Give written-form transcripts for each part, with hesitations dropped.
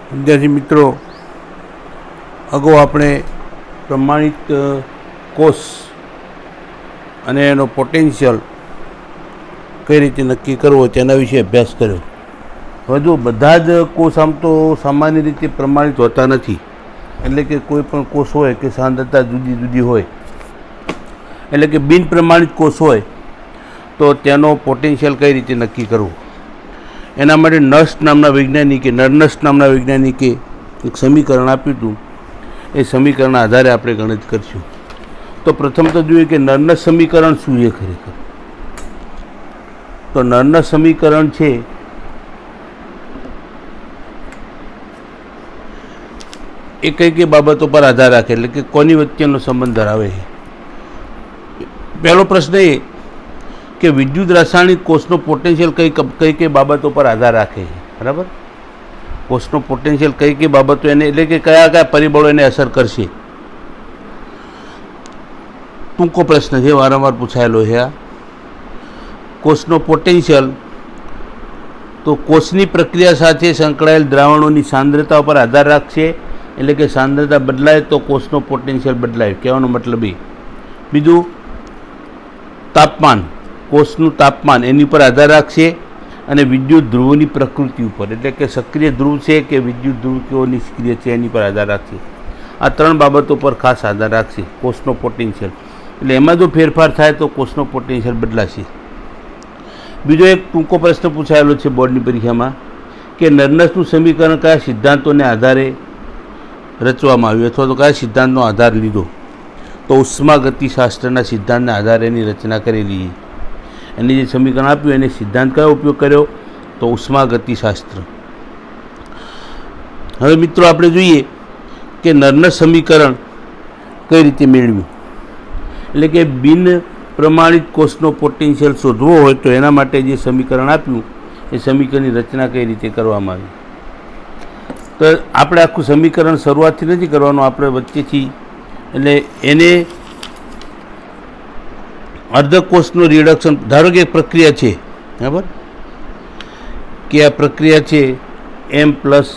विद्यार्थी मित्रों, अगो आपणे प्रमाणित कोष अने एनो पोटेन्शियल कई रीते नक्की करवो तेना विषे अभ्यास कर्यो। हवे जो बधा ज कोष आम तो सामान्य रीते प्रमाणित होता नथी, एटले के कोई पण कोष होय के सांद्रता जुदी जुदी होय, एटले के बिन प्रमाणित कोष होय तो तेनो पोटेन्शियल कई रीते नक्की करवो। एना माटे नर्स्ट नामना वैज्ञानिके नर्नस्ट नामना वैज्ञानिके एक समीकरण आप्युं हतुं। ए समीकरणना आधारे आपणे गणित करशुं। तो प्रथम तो जोईए के नर्नस्ट समीकरण शुं छे खरेखर। तो नर्नस्ट समीकरण छे ए कई बाबतों पर आधार राखे, एटले के कोनी वच्चेनो संबंध धरावे छे। पहलो प्रश्न ए कि विद्युत रासायणिक कोषनो पोटेन्शियल कई बाबतों पर आधार राखे छे, बराबर। कोषनो पोटेन्शियल कई बाबतों एने एटले के कया परिबळो एने असर करशे। टूंको प्रश्न है, वारंवार पूछायेलो है। कोषनो पोटेन्शियल तो कोषनी प्रक्रिया साथे संकळायेल द्रावणोनी सांद्रता पर आधार राखशे, एटले के सांद्रता बदलाय तो कोषनो पोटेन्शियल बदलाय। कहेवानो मतलब ए। बीजुं तापमान, कोषनु तापमान एनी पर आधार राखशे अने विद्युत ध्रुवोनी प्रकृति पर, एटले के सक्रिय ध्रुव छे के विद्युत ध्रुव केवो निष्क्रिय छे एनी पर आधार राखशे। आ त्रण बाबतों पर खास आधार राखशे कोषनो पोटेन्शियल। एटले एमां जो फेरफार थाय तो कोषनो पोटेन्शियल बदलाशे। बीजो एक टूंको प्रश्न पूछायेलो छे बोर्डनी परीक्षामां के नर्नस्टनुं समीकरण कया सिद्धांतोने आधारे रचवामां आव्युं अथवा तो कया सिद्धांतनो आधार लीधो। तो उष्मागतिशास्त्रना सिद्धांतने आधारे एनी रचना करेली। एने जे समीकरण आप्युं एने सिद्धांत कयो उपयोग कर्यो तो उष्मागतिशास्त्र। हवे मित्रों आपणे जोईए के नर्नस्ट समीकरण कई रीते मेळव्युं। एटले के बिन प्रमाणित कोषनो पोटेन्शियल शोधवो होय तो एना माटे जे समीकरण आप्युं ए समीकरणनी रचना कई रीते करवामां आवी। तो आपणे आखुं समीकरण शरूआतथी नथी करवानुं, आपणे वच्चेथी एटले एने अर्धकोषनो रिडक्शन, धारो के प्रक्रिया है, बराबर, कि आ प्रक्रिया है m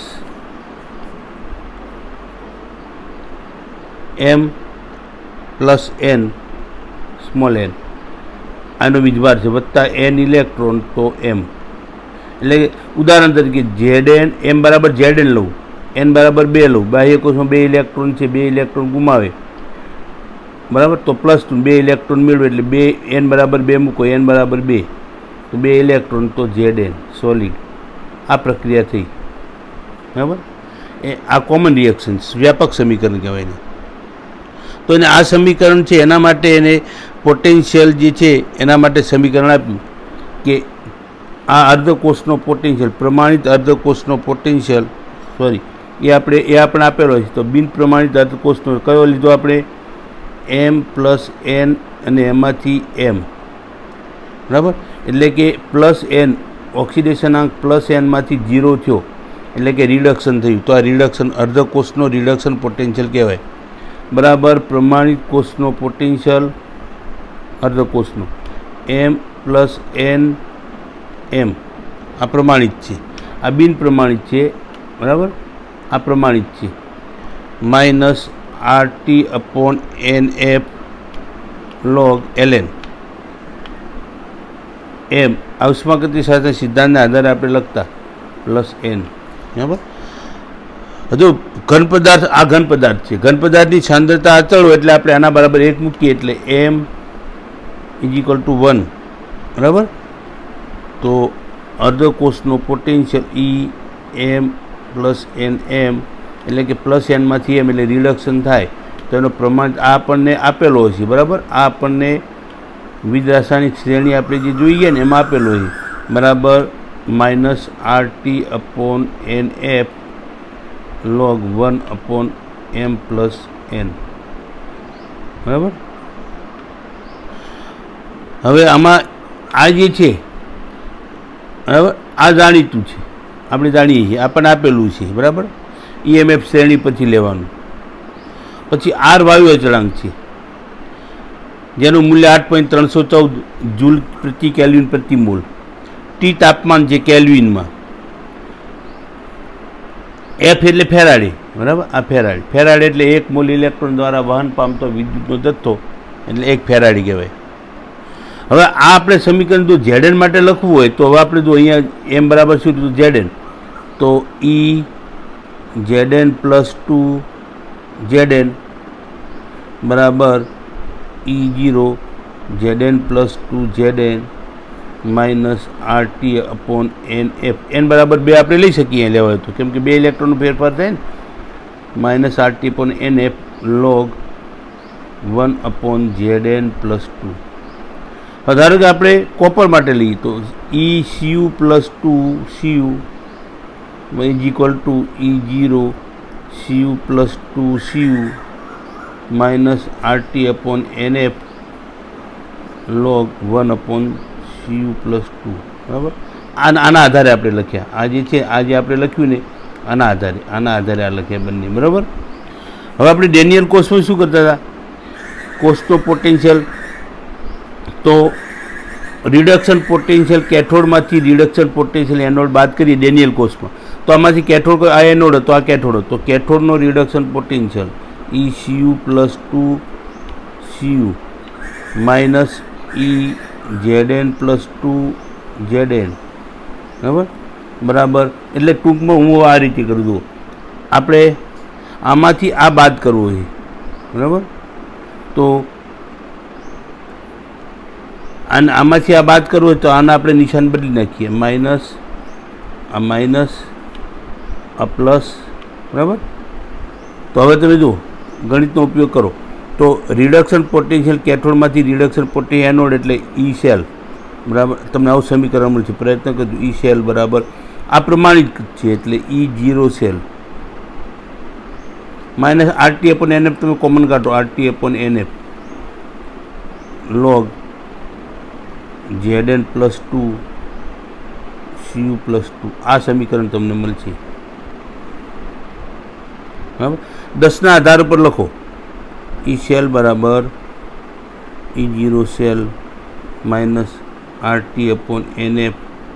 plus n small n आनो वीजभार है वत्ता n इलेक्ट्रॉन तो m। एटले उदाहरण तरीके Zn m बराबर Zn लऊँ, n बराबर 2 लऊँ, बाह्य कोष में 2 इलेक्ट्रॉन है, 2 इलेक्ट्रॉन गुमावे, बराबर। तो प्लस 2 इलेक्ट्रॉन मेळवे एटले 2 n बराबर 2 मूको, n बराबर 2 तो 2 इलेक्ट्रॉन तो Zn सॉलिड। आ प्रक्रिया थी, बराबर। आ कॉमन रिएक्शन व्यापक समीकरण कहेवाय। तो एने आ समीकरण है एना माटे एने पोटेन्शियल जे छे एना माटे समीकरण आप्युं कि आ अर्धकोषनो पोटेन्शियल, प्रमाणित अर्धकोषनो पोटेन्शियल, सॉरी ए आपणे आपेलो छे। तो बिन प्रमाणित अर्धकोषनो कयो लीधो आपणे m प्लस n अने एमांथी m, बराबर। एटले के प्लस n ऑक्सिडेशनांक प्लस n मांथी 0 थयो, एटले के रिडक्शन थयुं। तो आ रिडक्शन अर्धकोषनो रिडक्शन पोटेन्शियल कहेवाय, बराबर। प्रमाणित कोषनो पोटेन्शियल अर्धकोषनो m प्लस n m आ प्रमाणित छे, आ बिन प्रमाणित छे, बराबर। आ प्रमाणित छे minus RT/NF log ln m आ उष्मागतिशास्त्र सिद्धांतने आधारे आपणे लखता प्लस n, बराबर। हजू घन पदार्थ, आ घन पदार्थ है, घन पदार्थ की सांद्रता अचल हो एटले आपणे आना बराबर 1 मूकीए एटले m = 1, बराबर। तो अर्धकोषनो पोटेन्शियल m प्लस nm एटले के प्लस n मांथी m एटले रिडक्शन थाय तो एनो प्रमाण आ आपणने आपेलो छे, बराबर। आ आपणने वीज रासायणिक श्रेणी आपणे जे जोईए ने एमां आपेलो छे, बराबर। Minus RT/NF log 1/m plus n, बराबर। हवे आमां आ जे छे, बराबर, आ जाणीतुं छे, आपणे जाणीए छीए, आपणे आपेલું છે, बराबर। EMF श्रेणी पछी लेवानुं। पछी R वायु अचळांक छे जेनुं मूल्य 8.314 जूल प्रति केल्विन प्रति मोल। T तापमान है केल्विन में, એફ એટલે ફેરાડે, બરાબર. આ ફેરાડે એટલે 1 મોલ ઇલેક્ટ્રોન દ્વારા વહન પામતો વિદ્યુતનો જથ્થો એટલે 1 ફેરાડે કહેવાય. હવે આ આપણે સમીકરણ જો ઝેડએન માટે લખવું હોય તો હવે આપણે જો અહીંયા એમ બરાબર શું કીધું ઝેડએન, તો ઈ ઝેડએન પ્લસ 2 ઝેડએન બરાબર E0 ZN plus 2 ZN minus RT upon NF. N બરાબર 2 આપણે લઈ શકીએ લેવા હોય તો, કેમ કે 2 ઇલેક્ટ્રોનનો ફેરફાર થાય ને. Minus RT upon NF log 1 upon ZN plus 2. હવે ધારો કે આપણે કોપર માટે લઈએ તો ECU plus 2 CU is equal to E0 CU plus 2 CU minus RT upon NF log 1 upon CU plus 2. બરાબર. આના આધારે આપણે લખ્યા. આ જે છે આ જે આપણે લખ્યું ને આના આધારે આ લખ્યા બંને. બરાબર. હવે આપણે ડેનિયલ કોષમાં શું કરતા હતા, કોષનો પોટેન્શિયલ તો રિડક્શન પોટેન્શિયલ કેથોડમાંથી રિડક્શન પોટેન્શિયલ એનોડ બાદ કરીએ ડેનિયલ કોષમાં, તો આમાંથી કેથોડ આ એનોડ હતો, આ કેથોડ હતો, તો કેથોડનો reduction potential ECU plus 2 CU minus EZN plus 2 ZN. બરાબર. એટલે ટૂંકમાં હું આ રીતે કરું છું, આપણે આમાંથી આ બાદ કરવું છે. બરાબર. તો આમાંથી આ બાદ કરવું હોય તો આના આપણે નિશાન બદલી નાખીએ, માઇનસ આ પ્લસ. બરાબર. તો હવે તમે જુઓ ગણિતનો ઉપયોગ કરો તો રિડક્શન પોટેન્શિયલ કેથોડમાંથી રિડક્શન પોટેન્શિયલ એનોડ એટલે ઈ સેલ. બરાબર. તમને આવું સમીકરણ મળશે, પ્રયત્ન કરજો. ઈ સેલ બરાબર આ પ્રમાણિત છે એટલે E0 cell minus RT upon NF તમે કોમન કાઢો, RT upon NF log ZN plus 2 CU plus 2. આ સમીકરણ તમને મળશે. બરાબર. 10ના આધાર ઉપર લખો. ઈ સેલ બરાબર E0 cell minus RT upon NF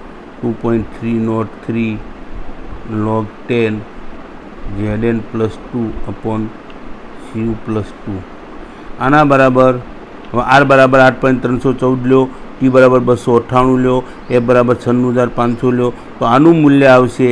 2.303 log 10 ZN plus 2 upon CU plus 2. આના બરાબર હવે R બરાબર 8.314 લો, T બરાબર 298 લો, F બરાબર 96,500 લો, તો આનું મૂલ્ય આવશે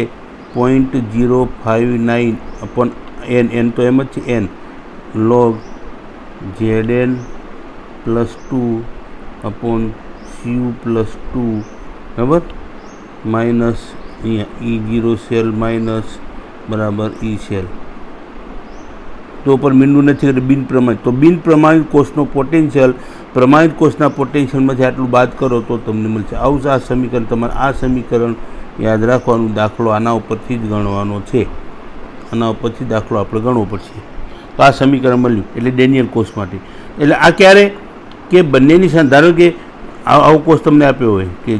0.059 અપોન N તો એમ જ છે N log ZN plus 2 upon CU plus 2. બરાબર. માઇનસ અહીંયા E0 સેલ માઇનસ બરાબર ઈ સેલ. તો ઉપર મીંડું નથી એટલે બિન પ્રમાણિત, તો બિન પ્રમાણિત કોષનો પોટેન્શિયલ પ્રમાણિત કોષના પોટેન્શિયલમાંથી આટલું બાદ કરો તો તમને મળશે. આવું આ સમીકરણ, તમારે આ સમીકરણ યાદ રાખવાનું. દાખલો આના ઉપરથી જ ગણવાનો છે, આના ઉપરથી દાખલો આપણે ગણવો પડશે. તો આ સમીકરણ મળ્યું એટલે ડેનિયલ કોષ માટે. એટલે આ ક્યારે કે બંનેની સાથે ધારો કે આવો કોષ તમને આપ્યો હોય કે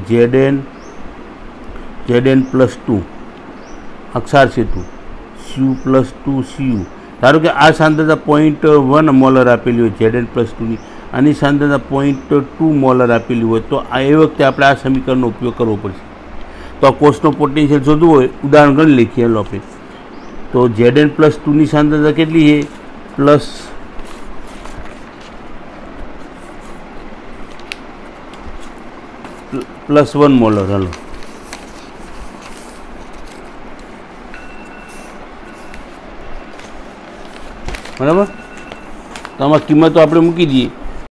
ZN પ્લસ 2 અક્ષાર સેતુ CU પ્લસ 2 CU. ધારો કે આ સાંદ્રતા 0.1 મોલર આપેલી હોય ZN પ્લસ 2ની, આની સાંદ્રતા 0.2 મોલર આપેલી હોય, તો આ એ વખતે આપણે આ સમીકરણનો ઉપયોગ કરવો પડશે. તો આ કોષનો પોટેન્શિયલ શોધવું હોય, ઉદાહરણ ગણી લખીએ આપણે. તો ZN પ્લસ 2ની સાંદ્રતા કેટલી છે, પ્લસ 1 મોલર. હાલો બરાબર. તો આમાં કિંમતો આપણે મૂકી દઈએ.